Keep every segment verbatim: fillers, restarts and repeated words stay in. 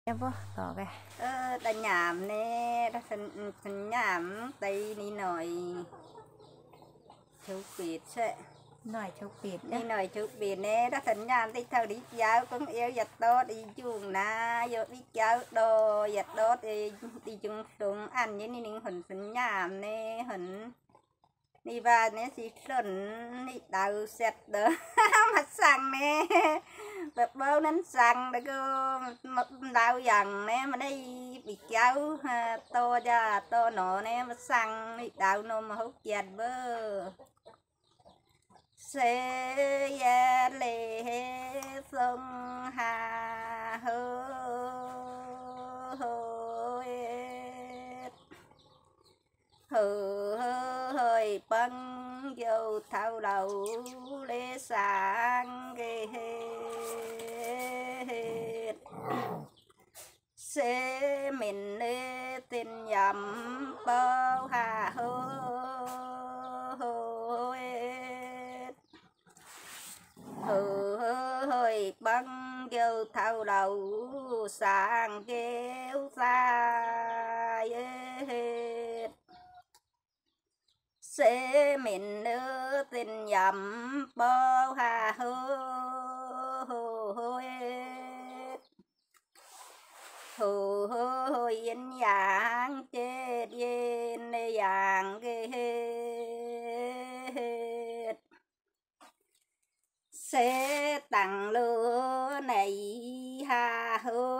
Em vô tỏ cái Ờ, đã nhảm nè, đã phần, phần nhảm tay ní nổi châu Việt sẽ nói châu Việt ní nhá. nổi châu Việt nè, đã phần nhảm tay thầu đi giáo cũng yêu giật tốt đi chung na, yêu đi giáo đồ giật tốt đi đi chung xuống ăn như ní nín hồn phần nhảm nè, hồn đi vào nè xí xuân đi đào xét đỡ mặt sang nè. Bật bao nến sang để cô đau dần nè mà đây bị cháu to ra to nọ nè mà sang đau nô mà hút dệt bơ xe ya lê sông hà hơ hơ hơi băng dầu thao đầu lê sang ghê sẽ mình lê tin nhầm bao hà hô hơ hơi băng dầu thao đầu sang kêu xa sẽ mình nữ tình nhầm bao hà hô hô hô yên dạng chết yên dạng ghê sẽ tặng lửa này hà hô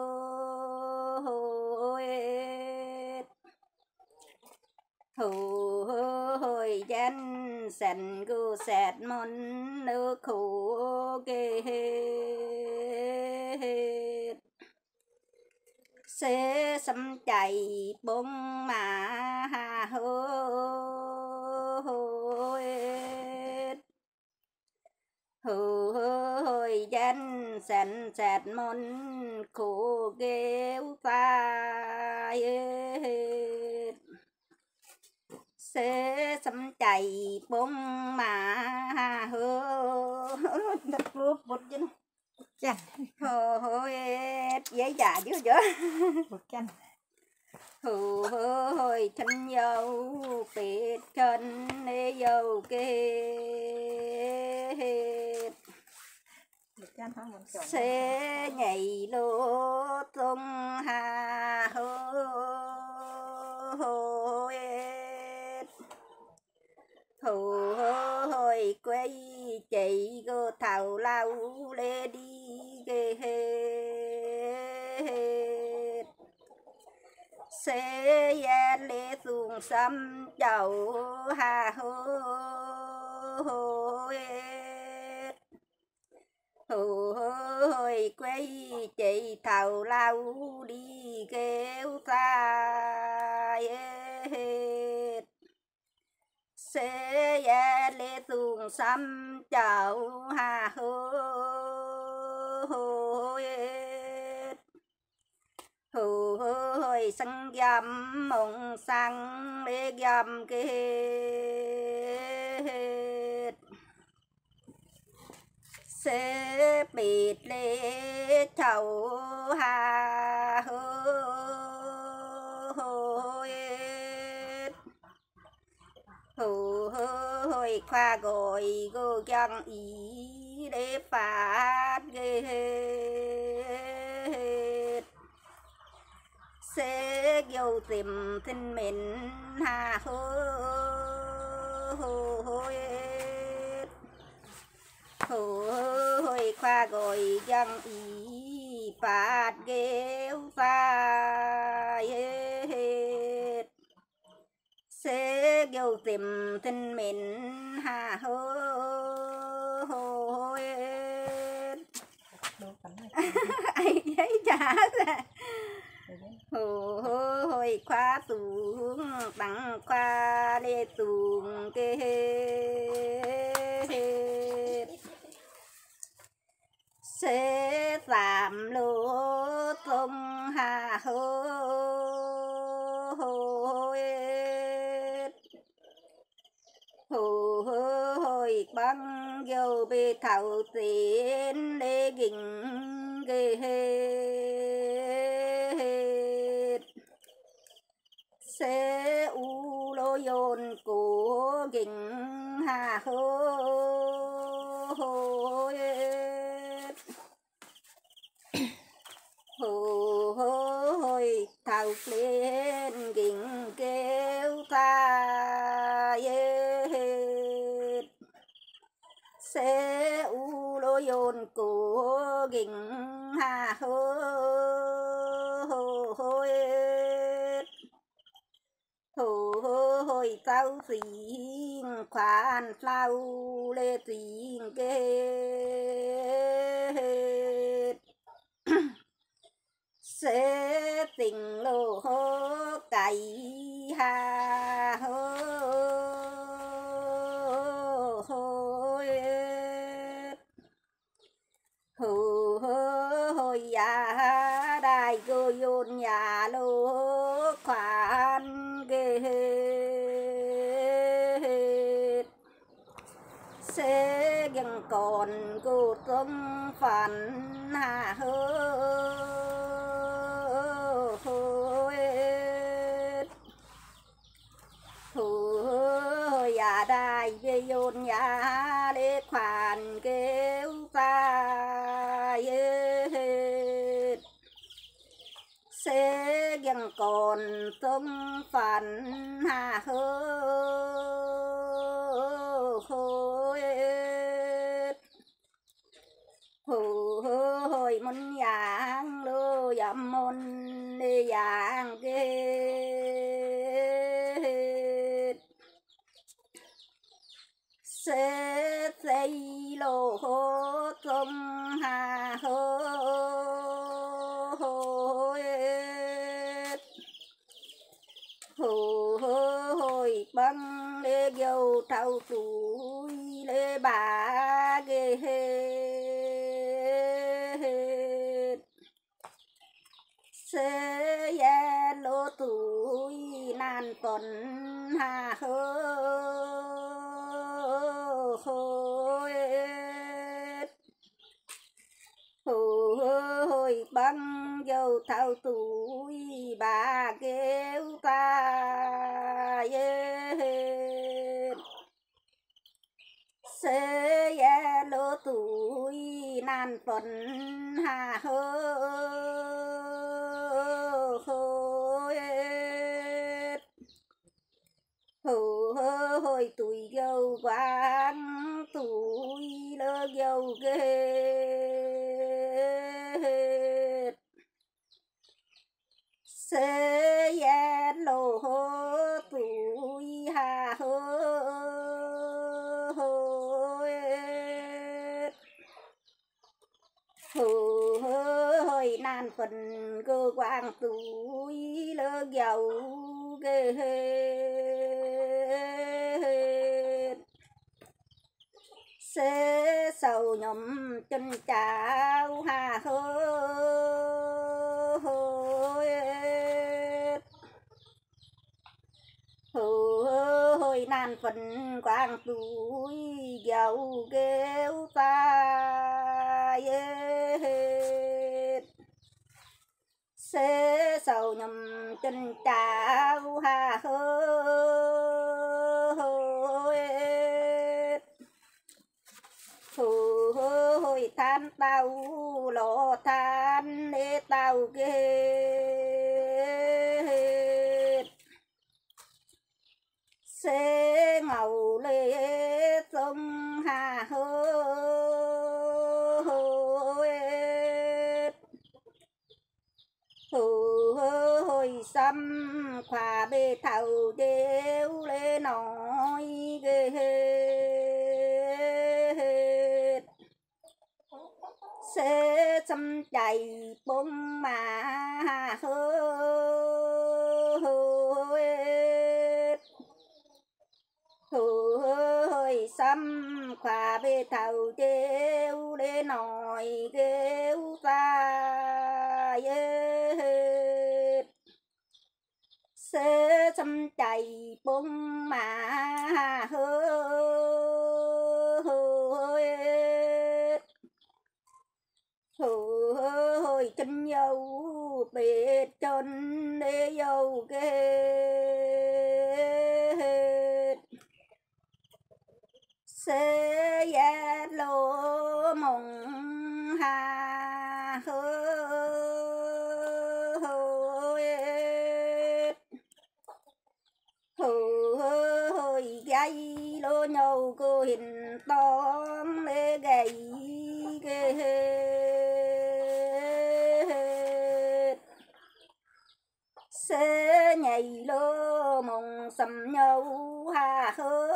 hô hồi dân sẵn gu sẹt môn nước khổ ghê sẽ xâm chạy bông mà hà hô hô hồi dân sẵn sẹt môn khổ ghê phai sẽ xâm chạy bông mà hơ đất lúa bột chứ chăn hơ hơ giấy giả chứ chứ một chăn hơ hơ hồi thân dâu biệt chân nê dâu kê một chăn không một chọn sẽ nhảy lô tung hà hơ hơ hô hồi quay chạy go thảo lao lê đi ghê hết sẽ ya lê xuống xăm chầu hà hô hô hô hồi quay chạy thảo lao đi kêu xa sẽ ya lê xuống xăm chào hà hô hô hô hô sang yam mong sang lê yam kê sẽ bịt lê chầu hà hô hô hồi khoa gọi gô giang ý để phát ghê sẽ dâu tìm tin mình hà hô hô hô hô hồi khoa gọi giang ý phát ghê pha sẽ dâu tìm tin mình hà hô hô ai giấy trả ra hô hô hồi khoa xuống bằng khoa lê tùng kê sẽ giảm lỗ tung hà hô hô hô hồi băng dâu bê thảo tiến lê gỉnh ghê yôn của kinh hà hôi hôi thao lên kinh kêu ta sẽ u lô yôn của kinh hà hôi thù hồi tao xin khoan lao lê xin kê sẽ tình lô hô cày hà hô hôi hù hồi ya đại cô yôn nhà lô khoan ghê sẽ gần còn cô tâm phản hà hơ hôi hù hồi ya đại cô yôn nhà lê khoan kêu ta sẽ gần còn tâm phản hà hơ hôi hù hồi môn yang lô yam môn đi yang kê sẽ xây lô hô tâm hà hơ hù hồi băng lê dâu thâu tuổi lê bà ghê hết sẽ ya lô tuổi nan tuần hà hơ hôi hù hồi băng dâu thâu tuổi bà kêu ta sẽ ya lô tuổi nan tuần hà hơ hôi hù hồi tuổi dâu quán tuổi lơ dâu ghê sẽ ya lô tuổi hà hơ hôi hù hồi nan phần cơ quan tuổi lơ dâu ghê sẽ sầu nhầm chân cháo hà hơ hôi hù hồi nan phần quang tuổi dâu kêu ta sẽ sầu nhầm chân cháo hà hơ hôi hù hồi than tao lò than lê tao ghê sẽ ngầu lê sông hà hơ hôi hù hồi xăm khoa bê thầu đeo lê nói ghê sẽ xăm chạy bông mà hơ hôi hù hồi xăm khoa bê thầu đeo lê nói kêu ta sẽ xăm chạy bông mà hơ hôi hù hồi chân dâu bê chân đê dâu ghê sẽ ya lô mộng hà hơ hơ hơi gay lô nhau cô hình tóm lê gầy ghê sẽ nhảy lô mộng sầm nhau hà hơ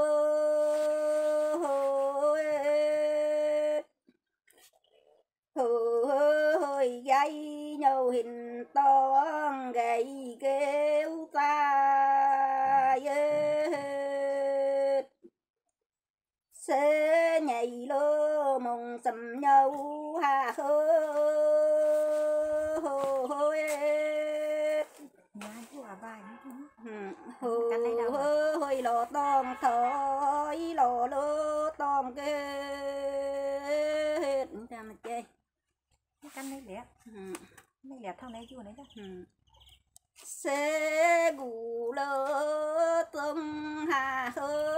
hơi gay nhau hình tóm gầy kêu ta sẽ nhảy lô mộng sầm nhau hà hơ hơi lò tôm thổi lò lô tôm kê ra mà chơi căn này lẹ này lẹ thằng này chưa đấy đó sẽ gù lơ tôm hà hơ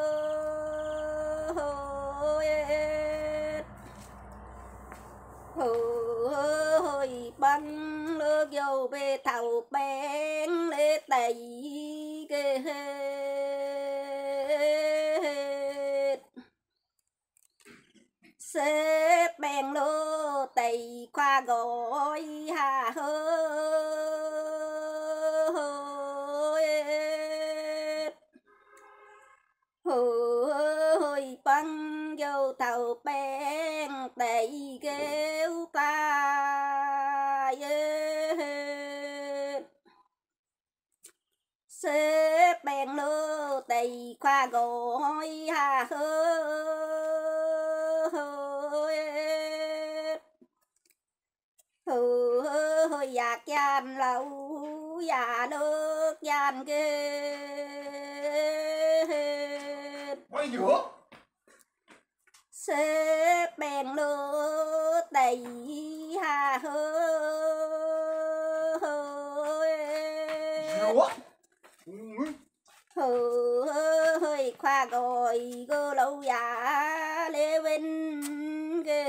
hơi băng lơ dầu về thầu bén lê tẩy kê sẽ bèn lơ tẩy qua gói hà hơ hơi băng dầu thầu bén tẩy kêu ta sẽ bèn lơ tẩy qua gói hà hơ hơi giặc gian lâu già nước gian kê sẽ bèn lơ tẩy hà hơ hơi khoa gọi gơ lâu giả lê vinh ghê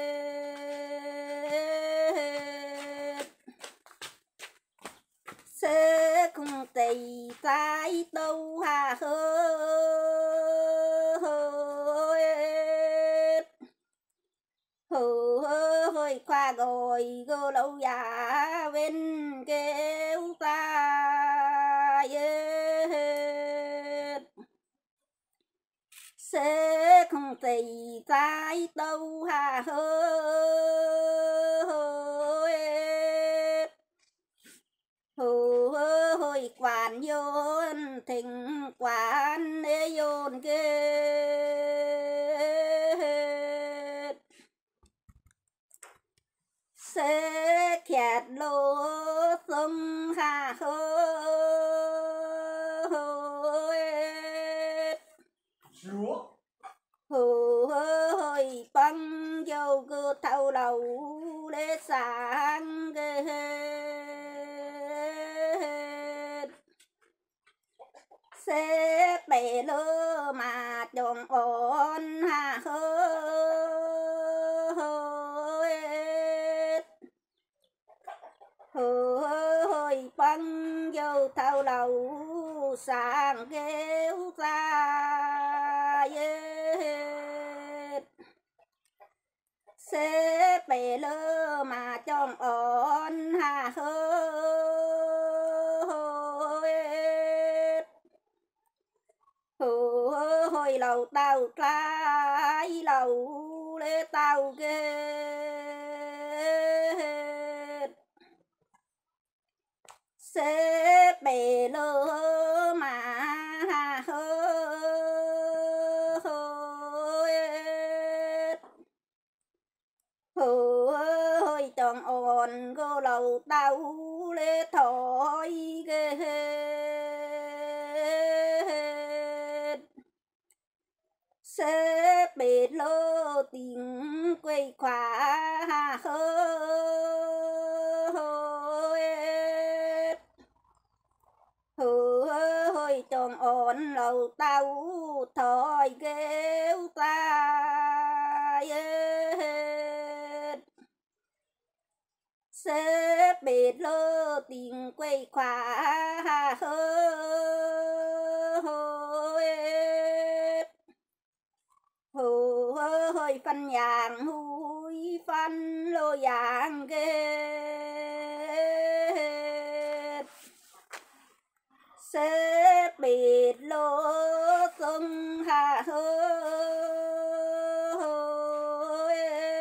sẽ cùng tì tay tâu hà hơ hơi khoa gọi gơ lâu giả vinh kêu ta sẽ không tì tay tâu hà hơ hơi quản dôn thịnh quản ê dôn kê sẽ khẹt lô sông hà hơ hơi băng dâu cơ thâu đầu để sáng ghê sẽ bể lơ mà chồng ôn hà hơ hơi băng dâu thâu đầu sáng kêu ta sẽ bể lơ mà chồng ôn hà hơ hồi lầu tàu trái lầu lê tàu ghê sẽ bể lơ mà hà hơ hơi chọn ồn gô lầu tàu lê thổi ghê sẽ bể lơ tiếng quay khóa hà hơ hơi chọn ồn lầu tàu một thời kêu ta xếp biệt lơ tình quay khóa hơi hơi phân nhàng húi phân lô dạng ghê xếp biệt lô sông hà hơi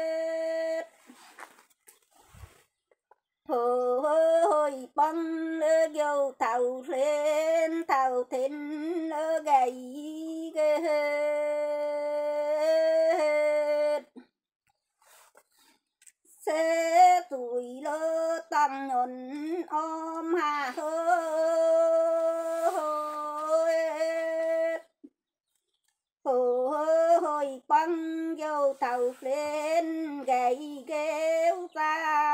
hơi băng lơ dâu thầu lên thầu thiên lơ gầy ghê sẽ tuổi lơ tăng nhọn ôm hà hơi hơi băng dâu thầu lên gầy kêu ta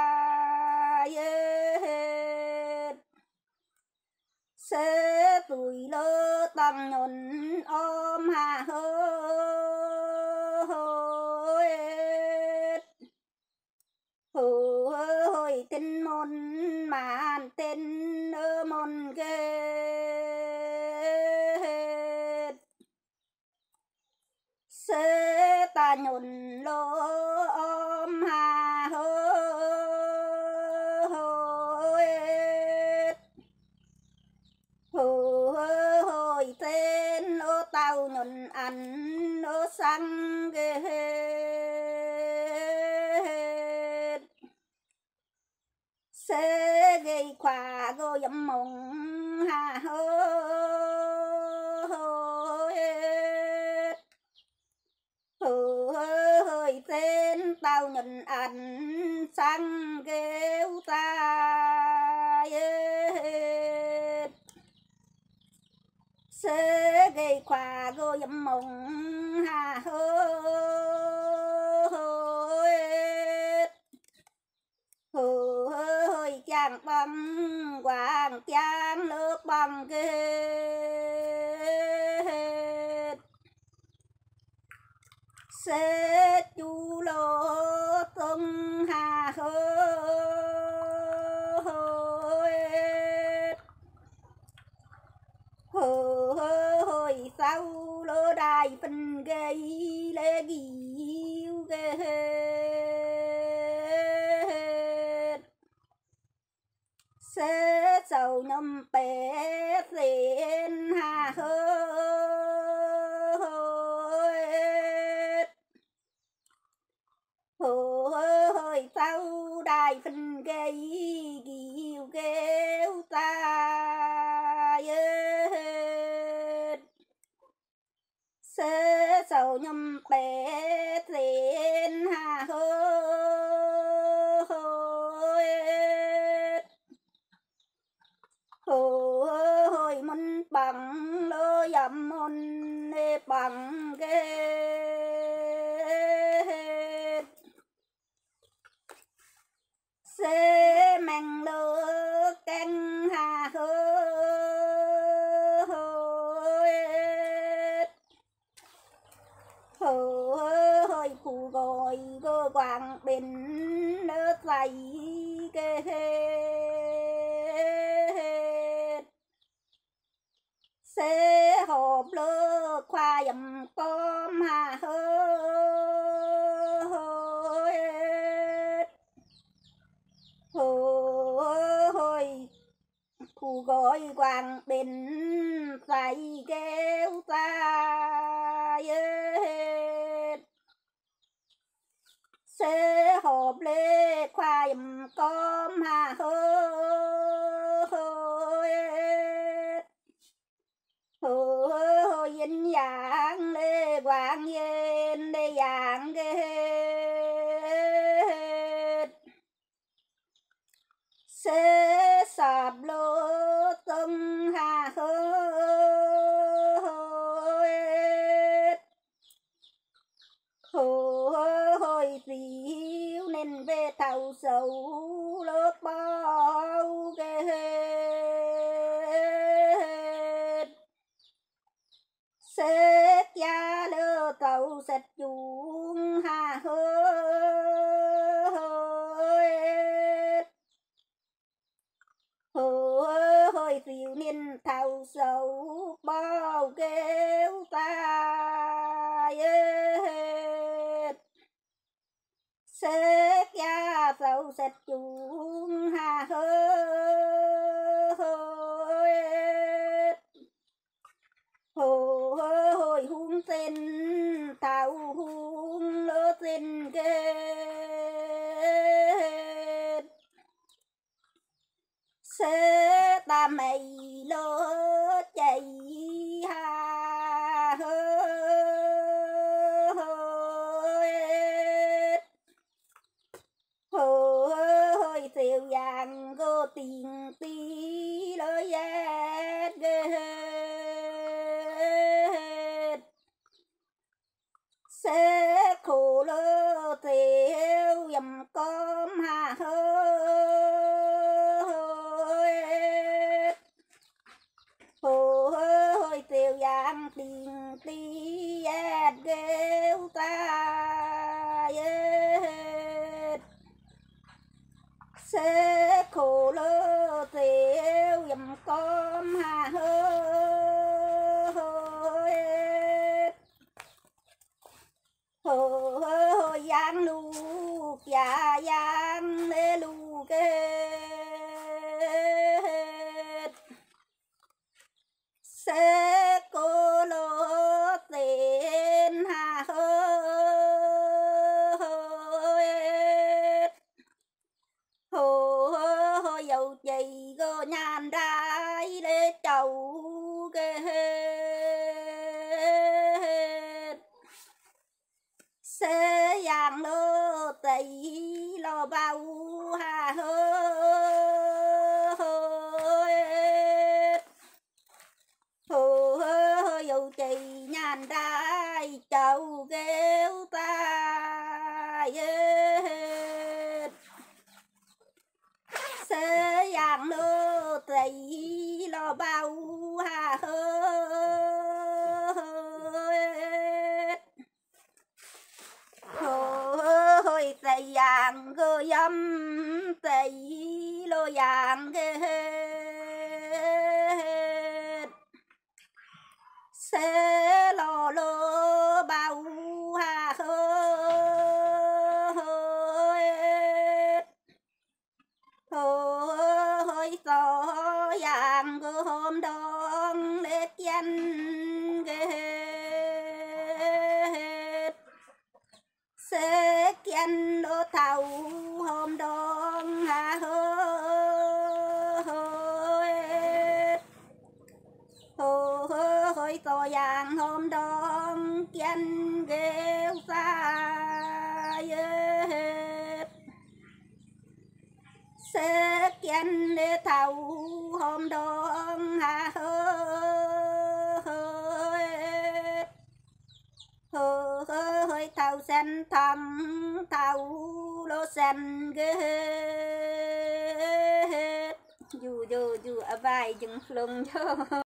sẽ tuổi lơ tăng nhọn ôm hà hơi hơi tên môn màn tên ơ môn ghê sẽ ta nhọn lô ôm hà hơi hơi tên ô tàu nhọn ăn ô sang ghê sẽ gây khóa gô dâm mộng hà hơi hơi tên tao nhận ảnh sang kêu ta sẽ gây khóa gô dâm mộng hà hơi chàng băng hoàng chàng lớp băng ghê sẽ chú lô tung hà hơi hơi sau lô đài phân gây lê ghiu ghê sẽ sầu nhâm bé xin hà hơi hơi sau đài phân gây ghiu kêu ta sẽ sầu nhâm bé xin hà hơi hơi môn bằng lơ dầm môn nê bằng ghê sẽ mang lơ canh hà hơi hơi phù gọi cơ quảng bên nơ dày ghê sẽ hộp lơ khoa dầm tôm hà hơi hơi phù gọi quảng bên dày kêu ta sẽ hộp lê khoa dầm tôm hà hơi hơi yên dạng lê quảng yên lê dạng ghê sẽ sạp lô tung hà hơi hơi xíu nên về tàu sầu lớp bao ghê sẽ sâu sạch chuông hà hơi hơi hơi phiêu niên thao sâu bao kêu ta sẽ ra sâu sạch chuông hà hơi hồi hồi hung tên thao hung lỡ tên kê sẽ ta mày lỡ chạy hà hơi hơi theo vàng go tiền tí lỡ giác sẽ khổ lỡ theo dầm com hà hơi hơi theo vàng tiền tí giác kêu ta sẽ khổ lỡ theo dầm com hà hơi hơi giang lu già giang lê lu kết sẽ cô lỡ tên hà hơi hơi dầu chì gơ nhàn đai lê chầu kết sẽ giang lơ tây lo bao hà hơi hơi dầu chì nhàn đai chầu kêu ta sẽ giang lơ tây lo bao hà hơi hơi tây giang cơ dâm tây lo giang kê sẽ lo lơ bao hà hơi hơi to giang cơ hôm đông lết danh kê sẽ kiên đô thầu hôm đông hà hơi hơi to giang hôm đông kiên kêu xa sẽ kiên đê thầu hôm đông hà hơi hơi thầu sen thăm thầu lô sen ghê dù dù dù ở vai dừng lưng cho